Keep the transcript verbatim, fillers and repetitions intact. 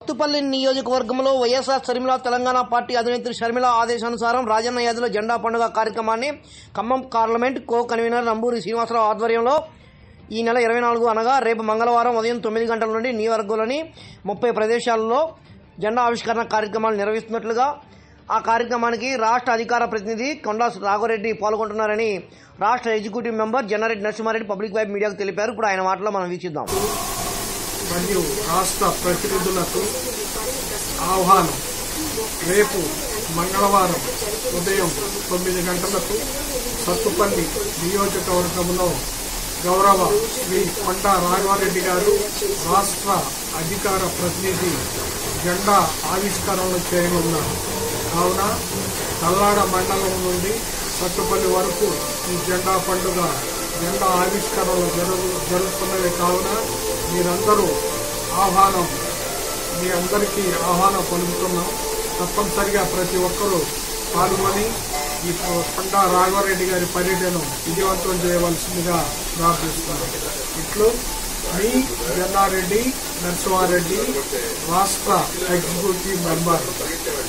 సత్తుపల్లి నియోజకవర్గంలో YSR Sharmila Telangana party అధినేత్రి షర్మిల ఆదేశానుసారం రాజన్న యాదిలో జెండా పండుగ కార్యక్రమాన్ని Khammam parliament co convener Namburi Srinivasa Rao ఆధ్వర్యంలో ఈ నెల ఇరవై నాలుగు అనగా రేపు మంగళవారం ఉదయం తొమ్మిది గంటల నుండి నియోజకవర్గంలోని ముప్పై ప్రదేశాలలో జెండా ఆవిష్కరణ కార్యక్రమాలు నిర్వహిస్తున్నట్లుగా ఆ కార్యక్రమానికి రాష్ట్ర అధికార ప్రతినిధి కొండా రాఘవరెడ్డి పాల్గొంటున్నారని రాష్ట్ర executive member Janna Reddy Narasimha Reddy public vibe మీడియాకు తెలిపారు. ఇప్పుడు ఆయన మాటలో మనం వీక్షిద్దాం. మరియు రాష్ట్ర ప్రతినిధులకు ఆహ్వానం. రేపు మంగళవారం ఉదయం తొమ్మిది గంటలకు సత్తుపల్లి నియోజకవర్గంలో గౌరవ శ్రీ కొండా రాఘవరెడ్డి గారు రాష్ట్ర అధికార ప్రతినిధి జెండా ఆవిష్కరణలు చేయనున్నారు. కావున తల్లాడ మండలం నుండి సత్తుపల్లి వరకు ఈ జెండా పండుగ జెండా ఆవిష్కరణలు జరుగు జరుగుతున్నవి కావున మీరందరూ ఆహ్వానం మీ అందరికీ ఆహ్వానం పలుకుతున్నాం. తప్పనిసరిగా ప్రతి ఒక్కరూ పాల్గొని ఈ కొండా రాఘవరెడ్డి గారి పర్యటన విజయవంతం చేయవలసిందిగా ప్రార్థిస్తున్నాం. ఇట్లు మీ జన్నారెడ్డి నరసింహారెడ్డి, రాష్ట్ర ఎగ్జిక్యూటివ్ మెంబర్.